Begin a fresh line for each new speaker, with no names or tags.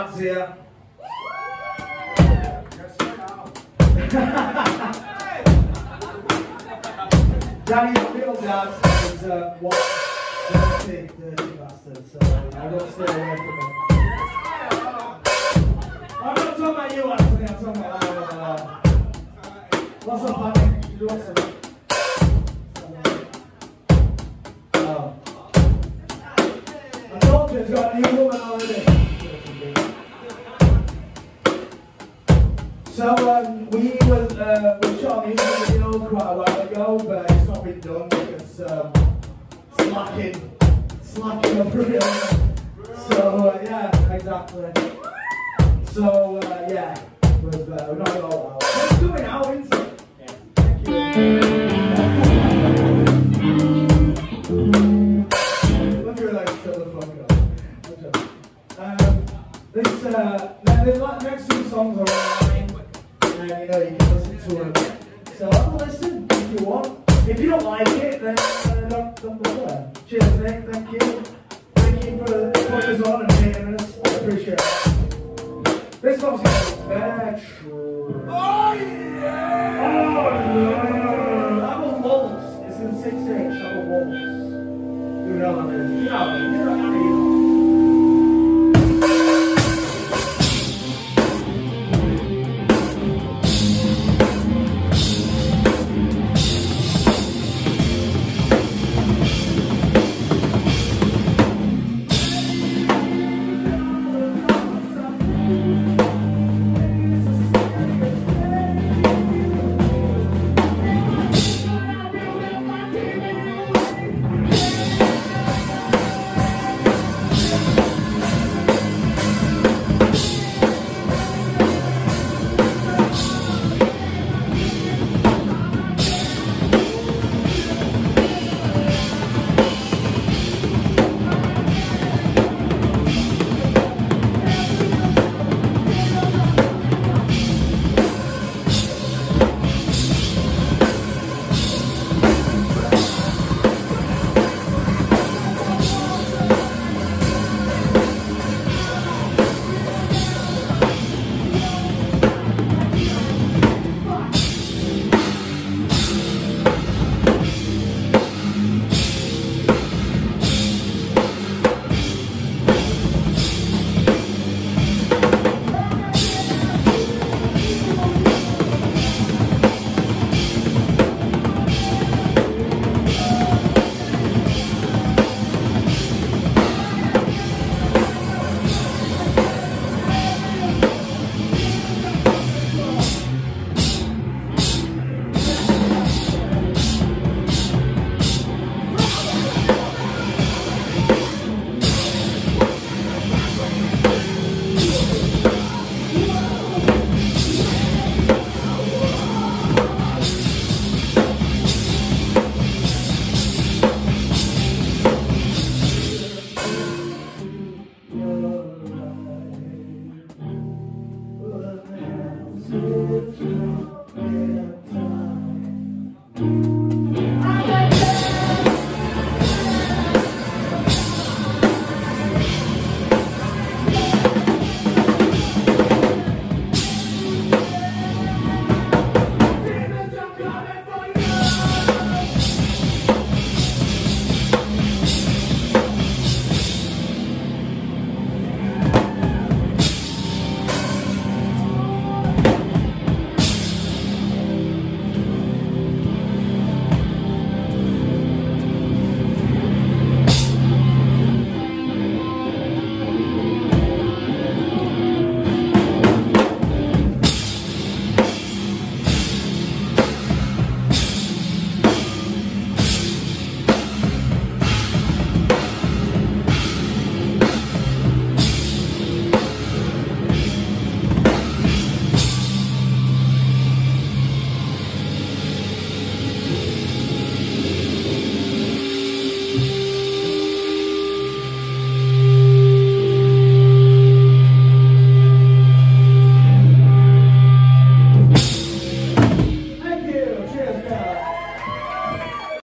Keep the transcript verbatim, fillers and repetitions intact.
lads here. Danny's real dad is uh, what? Dirty, dirty bastard, so I don't stay away from him. I'm not talking about you, Anthony, I'm talking about uh, what's up, Anthony? You do what's up? Oh. I told you, he's got a new woman already. So um, we was uh, we shot a music video quite a while ago, but it's not been done because um, slacking, slacking over here. So uh, yeah, exactly. So uh, yeah, we've uh, we're not all out. It's coming out, isn't it? Yeah. Thank you. Let me relax, shut the fuck up. Okay. Um, this uh, the next two songs are online. And you know, you can listen to them. So have a listen if you want. If you don't like it, then uh, don't, don't bother. Cheers, Nick. Thank you. Thank you for putting us on and hearing us. I appreciate it. This one's called Beartrap. Oh, yeah! Oh, yeah! I'm a waltz. It's in six inch. I'm a waltz. You know what it is. You know, you're a honey. Thank you.